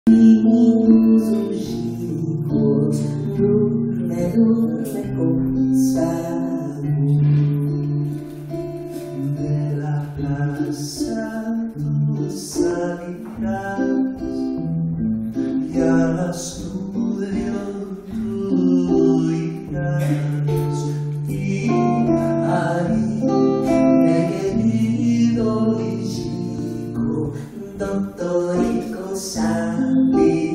Os hijos duerme consados de la plaza tú salirás y al estudio tú irás y ahí querido chico doctorico salirás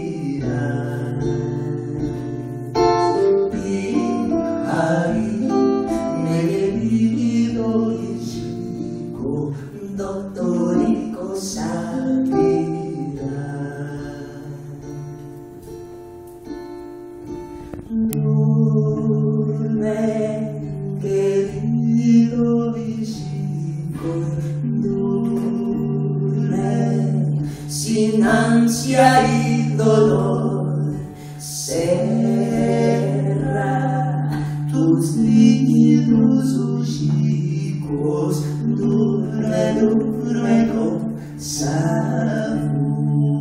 y ahí querido chico doctorico salirás. Duerme, querido chico, duerme, sin ansia y dolor, cerra tus lindos chicos, duerme, duerme con salud.